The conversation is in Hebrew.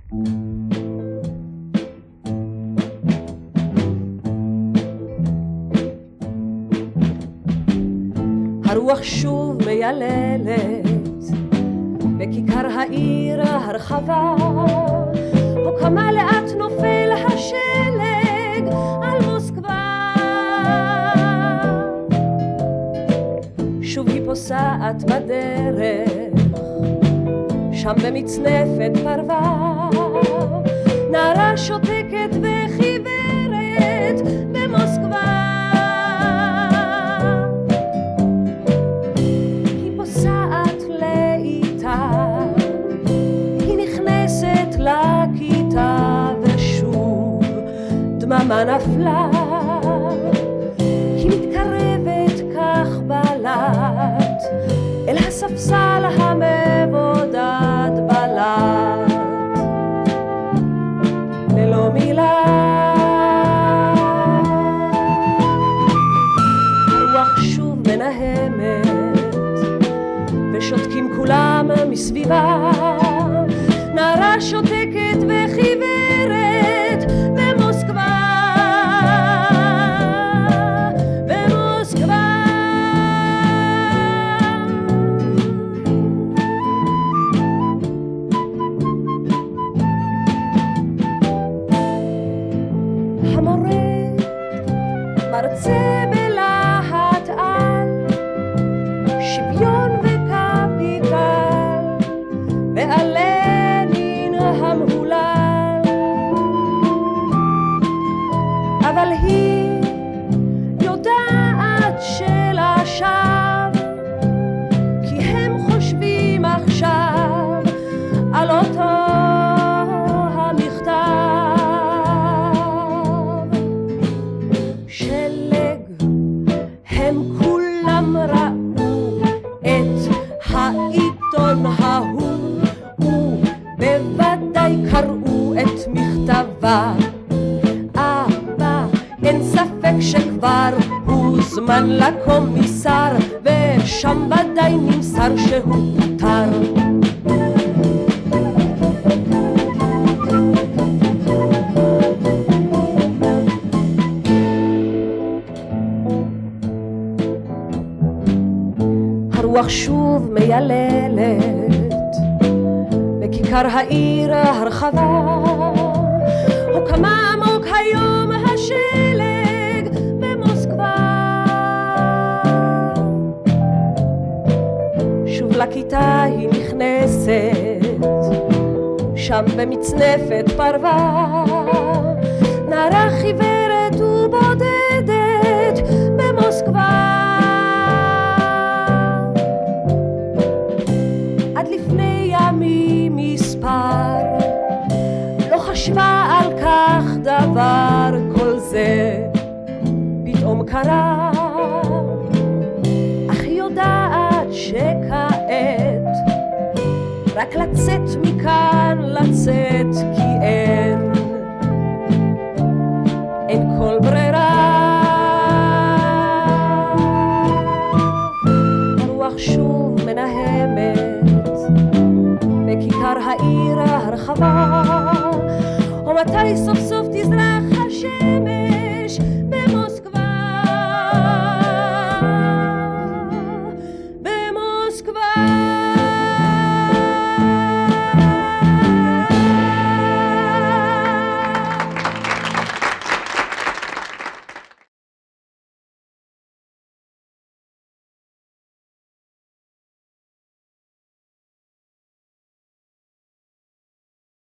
הרוח שוב מייללת בכיכר העיר הרחבה, פה כמה לאט נופל השלג על מוסקבה. שוב היא פוסעת בדרך, שם במצנפת פרווה, נערה שותקת וחיוורת במוסקבה. היא פוסעת לאיתה, היא נכנסת לכיתה ושוב דממה נפלה. היא מתקרבת כך בלט אל הספסל המבודד בלט, ללא מילה. הרוח שוב מנהמת ושותקים כולם מסביבה, נערה שותקת וחיוורת במוסקבה. מרצה בלהט על שוויון וקפיטל ועל לנין המהולל, אבל היא יודעת שלשווא, כי הם חושבים עכשיו על אותו הם כולם ראו את העיתון ההוא ובוודאי קראו את מכתבה. אבל אין ספק שכבר הוזמן לקומיסר, ושם ודאי נמסר שהוא פוטר. הרוח שוב מייללת בכיכר העיר הרחבה, או כמה עמוק היום השלג במוסקבה. שוב לכיתה היא נכנסת, שם במצנפת פרווה, נערה חיוורת ובודדת במוסקבה. עד לפני ימים מספר לא חשבה על כך דבר, כל זה פתאום קרה. אך היא יודעת שכעת רק לצאת מכאן, לצאת,